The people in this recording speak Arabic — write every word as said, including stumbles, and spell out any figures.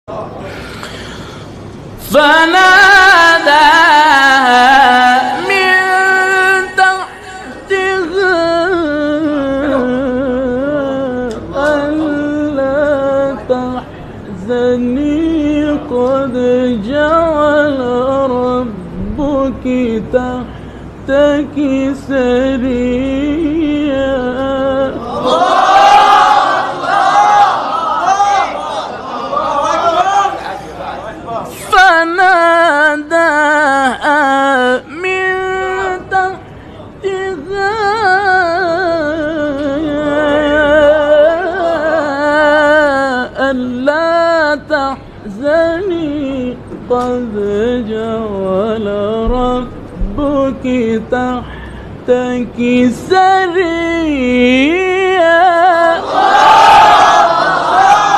فناداها من تحتها ألا تحزني قد جعل ربك تحتك سريا. فناداها من تحتها ألا تحزني قد جعل ربك تحتك سريا.